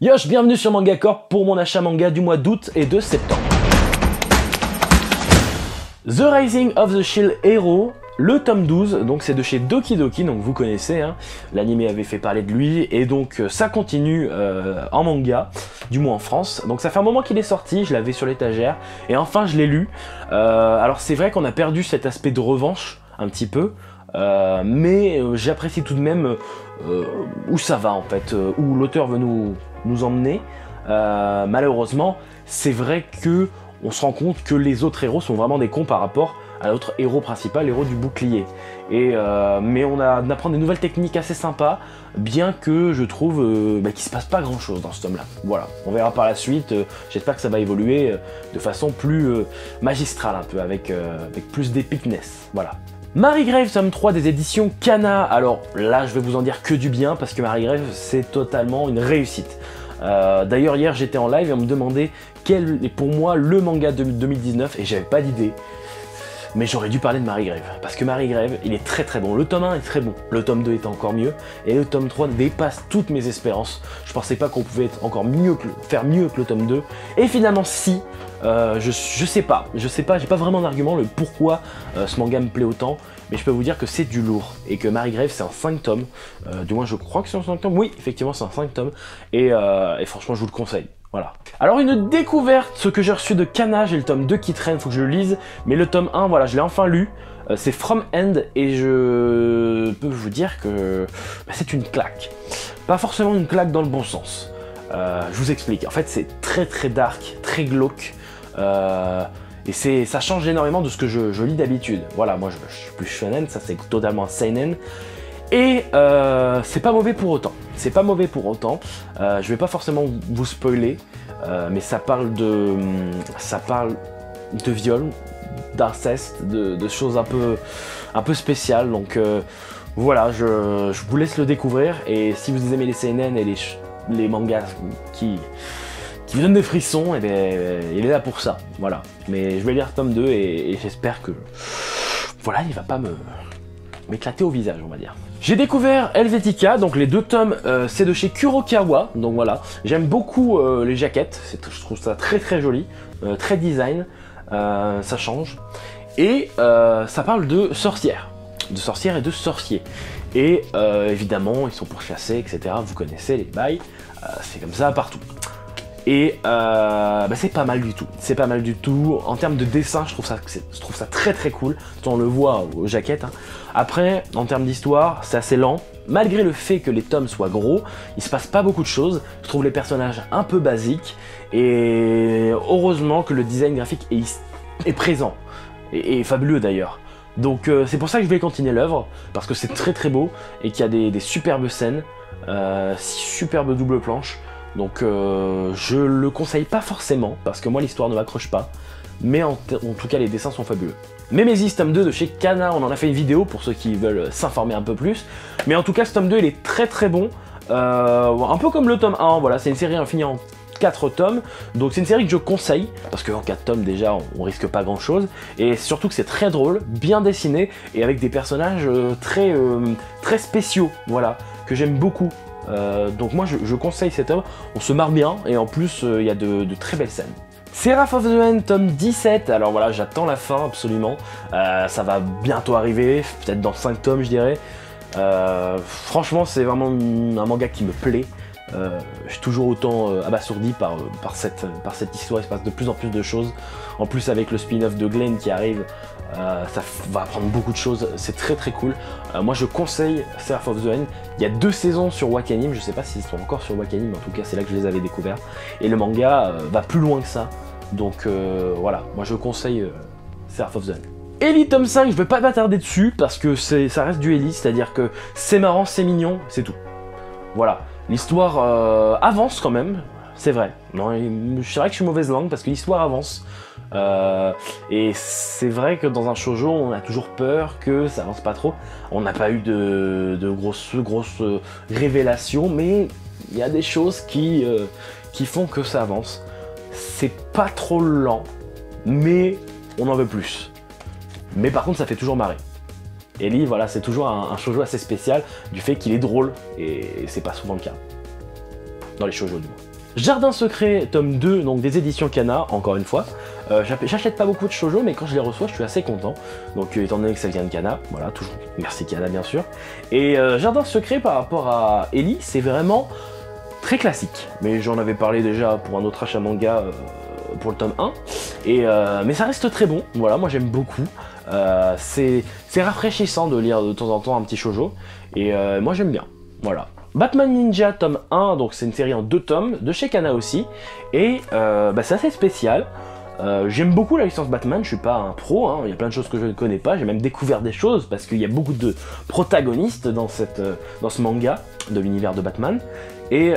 Yosh, bienvenue sur Manga Corp pour mon achat manga du mois d'août et de septembre. The Rising of the Shield Hero, le tome 12, donc c'est de chez Doki Doki, donc vous connaissez, hein, l'anime avait fait parler de lui, et donc ça continue en manga, du moins en France. Donc ça fait un moment qu'il est sorti, je l'avais sur l'étagère, et enfin je l'ai lu. Alors c'est vrai qu'on a perdu cet aspect de revanche, un petit peu, mais j'apprécie tout de même où ça va en fait, où l'auteur veut nous emmener. Malheureusement, c'est vrai que on se rend compte que les autres héros sont vraiment des cons par rapport à notre héros principal, l'héros du bouclier. Mais on apprend des nouvelles techniques assez sympas, bien que je trouve qu'il se passe pas grand chose dans ce tome-là. Voilà, on verra par la suite, j'espère que ça va évoluer de façon plus magistrale un peu, avec plus d'épicness, voilà. Marie Grave, tome 3 des éditions Kana. Alors là, je vais vous en dire que du bien, parce que Marie Grave, c'est totalement une réussite. D'ailleurs, hier, j'étais en live et on me demandait quel est pour moi le manga de 2019, et j'avais pas d'idée. Mais j'aurais dû parler de Marie Grave, parce que Marie Grave, il est très très bon. Le tome 1 est très bon, le tome 2 est encore mieux, et le tome 3 dépasse toutes mes espérances. Je pensais pas qu'on pouvait être encore mieux faire mieux que le tome 2, et finalement si. Je sais pas, j'ai pas vraiment d'argument le pourquoi ce manga me plaît autant, mais je peux vous dire que c'est du lourd, et que Marie Grave c'est un 5 tomes, du moins je crois que c'est un 5 tomes, oui effectivement c'est un 5 tomes, et franchement je vous le conseille. Voilà. Alors une découverte, ce que j'ai reçu de Kana, j'ai le tome 2 qui traîne, faut que je le lise, mais le tome 1, voilà, je l'ai enfin lu, c'est From End, et je peux vous dire que c'est une claque. Pas forcément une claque dans le bon sens. Je vous explique, en fait c'est très très dark, très glauque, et ça change énormément de ce que je lis d'habitude. Voilà, moi je suis plus shonen, ça c'est totalement seinen. Et c'est pas mauvais pour autant. C'est pas mauvais pour autant. Je vais pas forcément vous spoiler, mais ça parle de viol, d'inceste, de choses un peu spéciales. Donc voilà, je vous laisse le découvrir. Et si vous aimez les seinen et les mangas qui vous donnent des frissons, et bien, il est là pour ça. Voilà. Mais je vais lire tome 2 et j'espère que voilà, il va pas m'éclater au visage, on va dire. J'ai découvert Helvetica, donc les deux tomes, c'est de chez Kurokawa, donc voilà. J'aime beaucoup les jaquettes, je trouve ça très très joli, très design, ça change. Et ça parle de sorcières et de sorciers. Et évidemment, ils sont pourchassés, etc. Vous connaissez les bails, c'est comme ça partout. Et c'est pas mal du tout, c'est pas mal du tout. En termes de dessin, je trouve ça très très cool. On le voit aux jaquettes, hein. Après, en termes d'histoire, c'est assez lent. Malgré le fait que les tomes soient gros, il se passe pas beaucoup de choses. Je trouve les personnages un peu basiques. Et heureusement que le design graphique est présent. Et fabuleux d'ailleurs. Donc c'est pour ça que je vais continuer l'œuvre. Parce que c'est très très beau. Et qu'il y a des superbes scènes. Superbes double planches. Donc je le conseille pas forcément, parce que moi l'histoire ne m'accroche pas, mais en tout cas les dessins sont fabuleux. Mémésis tome 2 de chez Kana, on en a fait une vidéo pour ceux qui veulent s'informer un peu plus, mais en tout cas ce tome 2 il est très très bon, un peu comme le tome 1, voilà, c'est une série infinie en 4 tomes, donc c'est une série que je conseille, parce qu'en 4 tomes déjà on risque pas grand chose, et surtout que c'est très drôle, bien dessiné, et avec des personnages très spéciaux, voilà, que j'aime beaucoup. Donc moi je conseille cette œuvre, on se marre bien et en plus il y a de très belles scènes. Seraph of the End tome 17, alors voilà j'attends la fin absolument, ça va bientôt arriver, peut-être dans 5 tomes je dirais. Franchement c'est vraiment un manga qui me plaît, je suis toujours autant abasourdi par cette histoire, il se passe de plus en plus de choses. En plus avec le spin-off de Glenn qui arrive, ça va apprendre beaucoup de choses, c'est très très cool. Moi je conseille Seraph of the End, il y a 2 saisons sur Wakanim, je sais pas s'ils sont encore sur Wakanim, mais en tout cas c'est là que je les avais découverts. Et le manga va plus loin que ça, donc voilà, moi je conseille Seraph of the End. Ellie tome 5, je vais pas m'attarder dessus parce que ça reste du Ellie, c'est-à-dire que c'est marrant, c'est mignon, c'est tout. Voilà, l'histoire avance quand même, c'est vrai. Non, c'est vrai que je suis mauvaise langue parce que l'histoire avance. Et c'est vrai que dans un shoujo, on a toujours peur que ça avance pas trop. On n'a pas eu de grosses révélations, mais il y a des choses qui font que ça avance. C'est pas trop lent, mais on en veut plus. Mais par contre, ça fait toujours marrer. Ellie, voilà, c'est toujours un shoujo assez spécial du fait qu'il est drôle, et c'est pas souvent le cas. dans les shoujo du moins. Jardin secret, tome 2, donc des éditions Kana, encore une fois. J'achète pas beaucoup de shoujo, mais quand je les reçois, je suis assez content. Donc étant donné que ça vient de Kana, voilà, toujours merci Kana bien sûr. Et Jardin secret par rapport à Ellie, c'est vraiment très classique. Mais j'en avais parlé déjà pour un autre achat manga pour le tome 1. Mais ça reste très bon, voilà, moi j'aime beaucoup. C'est rafraîchissant de lire de temps en temps un petit shoujo. Et moi j'aime bien, voilà. Batman Ninja tome 1, donc c'est une série en 2 tomes, de chez Kana aussi, et c'est assez spécial. J'aime beaucoup la licence Batman, je suis pas un pro, hein, il y a plein de choses que je ne connais pas, j'ai même découvert des choses, parce qu'il y a beaucoup de protagonistes dans ce manga de l'univers de Batman, et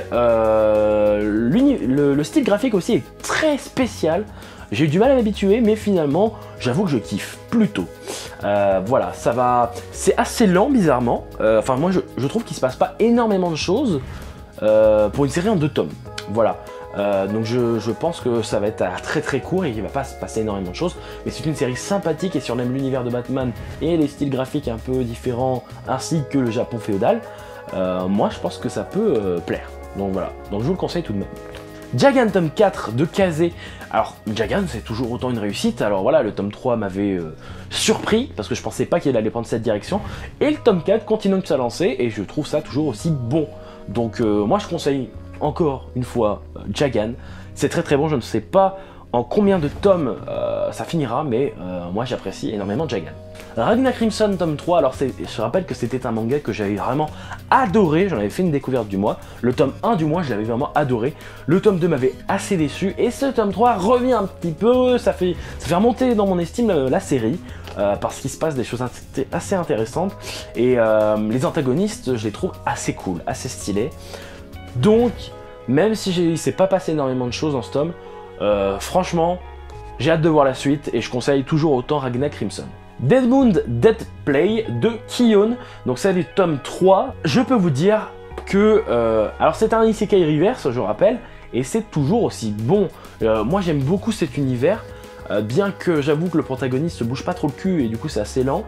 le style graphique aussi est très spécial. J'ai eu du mal à m'habituer, mais finalement, j'avoue que je kiffe plutôt. Voilà, ça va. C'est assez lent, bizarrement. Enfin, moi, je trouve qu'il se passe pas énormément de choses pour une série en 2 tomes. Voilà. Donc, je pense que ça va être très très court et qu'il va pas se passer énormément de choses. Mais c'est une série sympathique et si on aime l'univers de Batman et les styles graphiques un peu différents, ainsi que le Japon féodal, moi, je pense que ça peut plaire. Donc voilà. Donc, je vous le conseille tout de même. Jagan tome 4 de Kazé. Alors Jagan c'est toujours autant une réussite, alors voilà le tome 3 m'avait surpris parce que je pensais pas qu'il allait prendre cette direction et le tome 4 continue de se lancer et je trouve ça toujours aussi bon. Donc moi je conseille encore une fois Jagan, c'est très très bon, je ne sais pas en combien de tomes ça finira mais moi j'apprécie énormément Jagan. Ragna Crimson tome 3, alors je rappelle que c'était un manga que j'avais vraiment adoré, j'en avais fait une découverte du mois. Le tome 1 du mois, je l'avais vraiment adoré. Le tome 2 m'avait assez déçu et ce tome 3 revient un petit peu, ça fait remonter dans mon estime la série. Parce qu'il se passe des choses assez intéressantes et les antagonistes, je les trouve assez cool, assez stylés. Donc, même si il ne s'est pas passé énormément de choses dans ce tome, franchement, j'ai hâte de voir la suite et je conseille toujours autant Ragna Crimson. Deadmund Dead Play de Kion, donc c'est du tome 3. Je peux vous dire que, alors c'est un Isekai Reverse, je rappelle, et c'est toujours aussi bon. Moi j'aime beaucoup cet univers, bien que j'avoue que le protagoniste se bouge pas trop le cul et du coup c'est assez lent.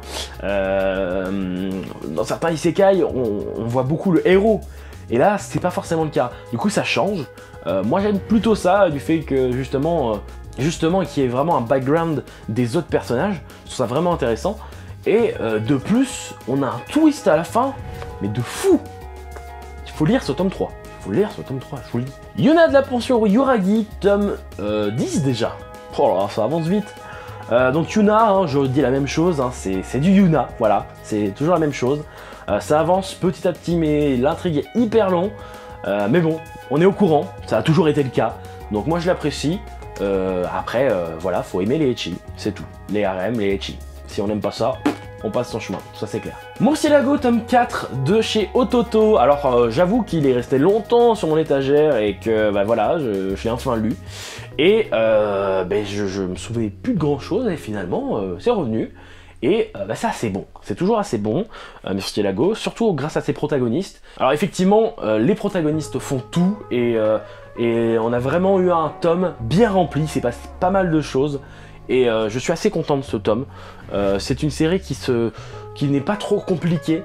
Dans certains Isekai, on voit beaucoup le héros, et là c'est pas forcément le cas. Du coup ça change. Moi j'aime plutôt ça, du fait que justement qu'il y ait vraiment un background des autres personnages, je trouve ça vraiment intéressant. Et de plus, on a un twist à la fin, mais de fou. Il faut lire ce tome 3. Il faut lire ce tome 3, je vous le dis. Yuna de la pension Yuragi, tome 10 déjà. Oh là, ça avance vite. Donc Yuna, hein, je dis la même chose, hein, c'est du Yuna, voilà, c'est toujours la même chose. Ça avance petit à petit, mais l'intrigue est hyper long. Mais bon, on est au courant, ça a toujours été le cas. Donc moi je l'apprécie. Après, voilà, faut aimer les ecchi, c'est tout. Les harem, les ecchi. Si on n'aime pas ça, on passe son chemin, ça c'est clair. Murcielago tome 4 de chez Ototo. Alors j'avoue qu'il est resté longtemps sur mon étagère et que bah voilà, je l'ai enfin lu. Et je me souvenais plus de grand chose et finalement c'est revenu. Et c'est assez bon, c'est toujours assez bon, Murcielago, surtout grâce à ses protagonistes. Alors effectivement, les protagonistes font tout et on a vraiment eu un tome bien rempli, il s'est passé pas mal de choses. Et je suis assez content de ce tome. C'est une série qui n'est pas trop compliquée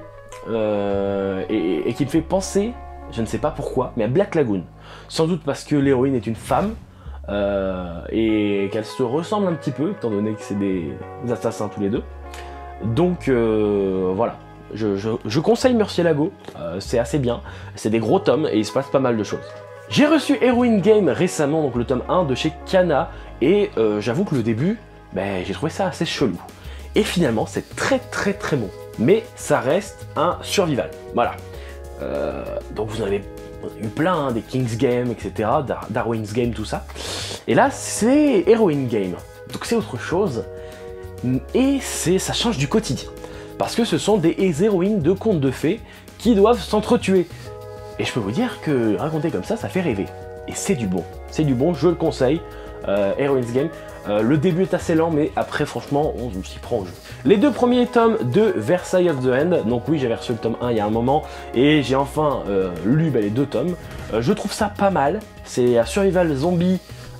et qui me fait penser, je ne sais pas pourquoi, mais à Black Lagoon. Sans doute parce que l'héroïne est une femme et qu'elle se ressemble un petit peu, étant donné que c'est des assassins tous les deux. Donc voilà, je conseille Murcielago, c'est assez bien, c'est des gros tomes et il se passe pas mal de choses. J'ai reçu Heroine Game récemment, donc le tome 1 de chez Kana, et j'avoue que le début, j'ai trouvé ça assez chelou. Et finalement, c'est très très très bon. Mais ça reste un survival, voilà. Donc vous en avez eu plein, hein, des King's Game, etc., Darwin's Game, tout ça. Et là, c'est Heroine Game. Donc c'est autre chose, et ça change du quotidien. Parce que ce sont des héroïnes de contes de fées qui doivent s'entretuer. Et je peux vous dire que raconter comme ça fait rêver. Et c'est du bon. C'est du bon, je le conseille. Heroine's Game. Le début est assez lent, mais après, franchement, on s'y prend au jeu. Les 2 premiers tomes de Versailles of the End. Donc oui, j'avais reçu le tome 1 il y a un moment. Et j'ai enfin lu les 2 tomes. Je trouve ça pas mal. C'est un survival zombie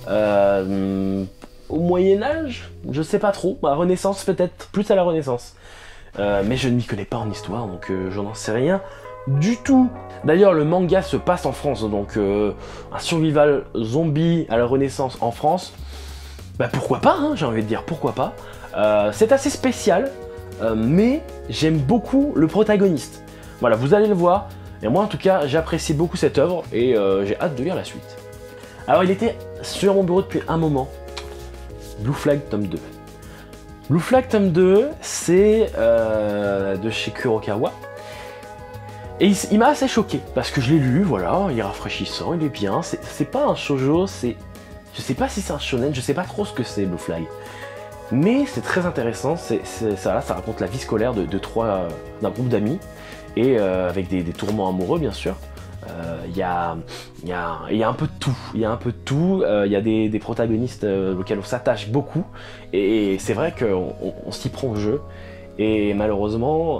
au Moyen-Âge. Je sais pas trop. À Renaissance peut-être. Plus à la Renaissance. Mais je ne m'y connais pas en histoire, donc je n'en sais rien du tout. D'ailleurs, le manga se passe en France, donc un survival zombie à la Renaissance en France, bah pourquoi pas, hein, j'ai envie de dire, pourquoi pas. C'est assez spécial, mais j'aime beaucoup le protagoniste. Voilà, vous allez le voir, et moi en tout cas, j'apprécie beaucoup cette œuvre, et j'ai hâte de lire la suite. Alors il était sur mon bureau depuis un moment, Blue Flag tome 2. Blue Flag tome 2, c'est de chez Kurokawa. Et il m'a assez choqué, parce que je l'ai lu, voilà, il est rafraîchissant, il est bien, c'est pas un shoujo, c'est... Je sais pas si c'est un shonen, je sais pas trop ce que c'est Blue Flag. Mais c'est très intéressant, ça raconte la vie scolaire d'un groupe d'amis, et avec des tourments amoureux bien sûr. Il y a un peu de tout, il y a des protagonistes auxquels on s'attache beaucoup, et c'est vrai qu'on s'y prend au jeu. Et malheureusement,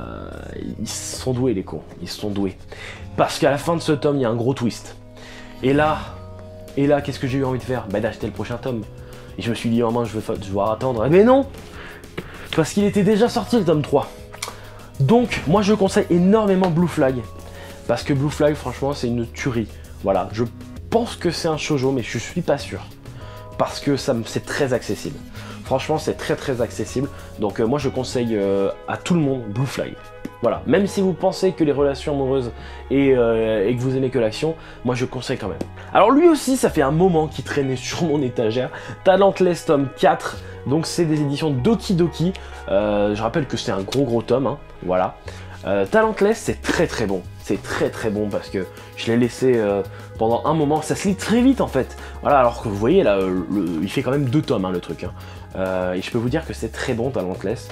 ils sont doués les cons, ils sont doués. Parce qu'à la fin de ce tome, il y a un gros twist. Et là, qu'est-ce que j'ai eu envie de faire? Bah d'acheter le prochain tome. Et je me suis dit, oh mince, je vais devoir attendre. Mais non! Parce qu'il était déjà sorti le tome 3. Donc, moi je conseille énormément Blue Flag. Parce que Blue Flag, franchement, c'est une tuerie. Voilà, je pense que c'est un shoujo, mais je suis pas sûr. Parce que c'est très accessible. Franchement, c'est très accessible. Donc moi, je conseille à tout le monde Blue Flag. Voilà, même si vous pensez que les relations amoureuses et que vous aimez que l'action, moi je conseille quand même. Alors lui aussi, ça fait un moment qu'il traînait sur mon étagère. Talentless tome 4, donc c'est des éditions Doki Doki. Je rappelle que c'est un gros tome, hein, voilà. Talentless, c'est très bon. C'est très bon parce que je l'ai laissé pendant un moment. Ça se lit très vite en fait. Voilà, alors que vous voyez là, il fait quand même 2 tomes hein, le truc. Hein. Et je peux vous dire que c'est très bon Talentless.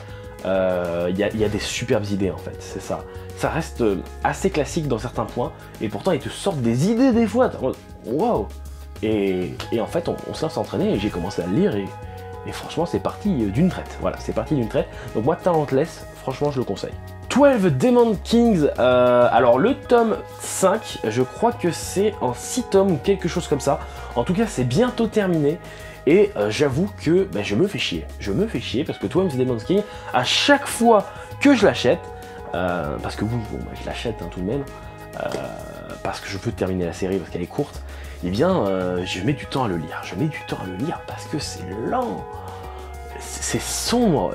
Il y a des superbes idées en fait, c'est ça. Ça reste assez classique dans certains points, et pourtant ils te sortent des idées des fois. Waouh! Et en fait, on se lance entraîner, et j'ai commencé à le lire, et franchement, c'est parti d'une traite. Voilà, c'est parti d'une traite. Donc moi, Talentless, franchement, je le conseille. 12 Demon Kings, alors le tome 5, je crois que c'est en 6 tomes ou quelque chose comme ça. En tout cas, c'est bientôt terminé. Et j'avoue que bah, je me fais chier. Je me fais chier parce que 12 Demon Kings, à chaque fois que je l'achète, parce que bon, bah, je l'achète hein, tout de même, parce que je peux terminer la série parce qu'elle est courte, eh bien je mets du temps à le lire. Je mets du temps à le lire parce que c'est lent, c'est sombre,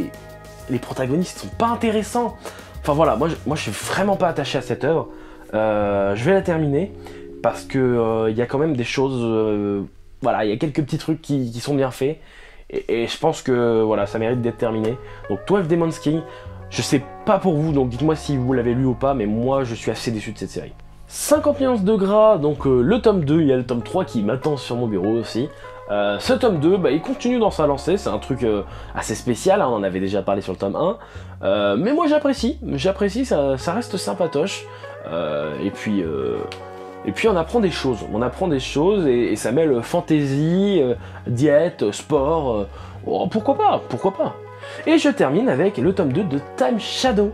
les protagonistes sont pas intéressants. Enfin voilà, moi je suis vraiment pas attaché à cette œuvre. Je vais la terminer parce que y a quand même des choses... voilà, il y a quelques petits trucs qui sont bien faits, et je pense que voilà, ça mérite d'être terminé. Donc 12 Demon Kings, je sais pas pour vous, donc dites-moi si vous l'avez lu ou pas, mais moi je suis assez déçu de cette série. 50 nuances de gras, donc le tome 2, il y a le tome 3 qui m'attend sur mon bureau aussi. Ce tome 2, bah, il continue dans sa lancée, c'est un truc assez spécial, hein, on en avait déjà parlé sur le tome 1, mais moi j'apprécie, ça reste sympatoche, et puis on apprend des choses, et ça mêle fantasy, diète, sport, oh, pourquoi pas. Et je termine avec le tome 2 de Time Shadow,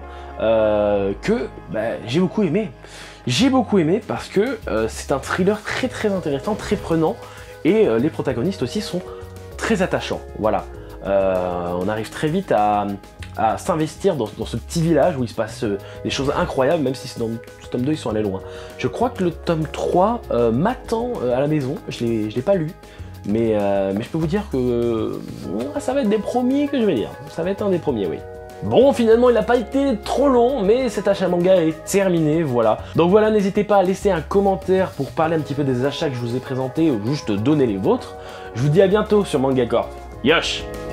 que bah, j'ai beaucoup aimé. J'ai beaucoup aimé parce que c'est un thriller très intéressant, très prenant, et les protagonistes aussi sont très attachants, voilà. On arrive très vite à s'investir dans ce petit village où il se passe des choses incroyables, même si dans ce tome 2 ils sont allés loin. Je crois que le tome 3 m'attend à la maison, je l'ai pas lu, mais je peux vous dire que ça va être des premiers que je vais lire, ça va être un des premiers, oui. Bon, finalement, il n'a pas été trop long, mais cet achat manga est terminé, voilà. Donc voilà, n'hésitez pas à laisser un commentaire pour parler un petit peu des achats que je vous ai présentés, ou juste donner les vôtres. Je vous dis à bientôt sur Manga Corp. Yosh!